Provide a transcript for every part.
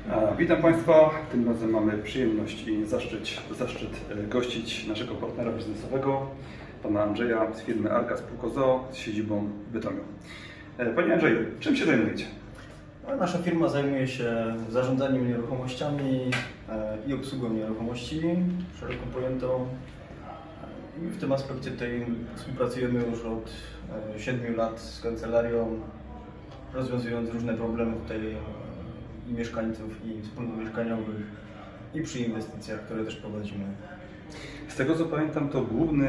Witam Państwa. Tym razem mamy przyjemność i zaszczyt gościć naszego partnera biznesowego, pana Andrzeja z firmy Arka Spółka z siedzibą w Bytomiu. Panie Andrzeju, czym się zajmujecie? Nasza firma zajmuje się zarządzaniem nieruchomościami i obsługą nieruchomości, szeroko pojętą. I w tym aspekcie tutaj współpracujemy już od 7 lat z kancelarią, rozwiązując różne problemy tutaj i mieszkańców, i wspólnot mieszkaniowych, i przy inwestycjach, które też prowadzimy. Z tego co pamiętam, to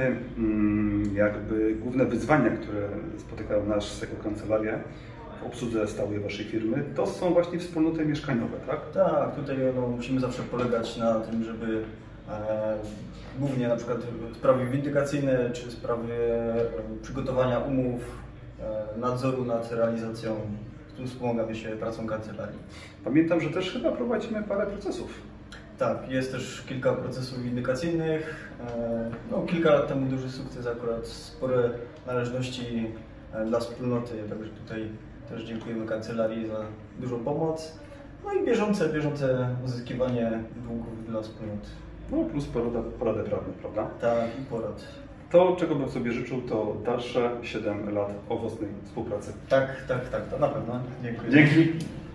główne wyzwania, które spotykają nas jako kancelarię w obsłudze stałej Waszej firmy, to są właśnie wspólnoty mieszkaniowe, tak? Tak, tutaj musimy zawsze polegać na tym, żeby głównie na przykład sprawy windykacyjne czy sprawy przygotowania umów, nadzoru nad realizacją, w tym wspomagamy się pracą kancelarii. Pamiętam, że też chyba prowadzimy parę procesów. Tak, jest też kilka procesów windykacyjnych. Kilka lat temu duży sukces, akurat spore należności dla wspólnoty, także tutaj też dziękujemy kancelarii za dużą pomoc. No i bieżące uzyskiwanie długów dla wspólnot. No plus porady prawne, prawda? Tak, i porad. To, czego bym sobie życzył, to dalsze 7 lat owocnej współpracy. Tak, to na pewno. Dziękuję. Dzięki.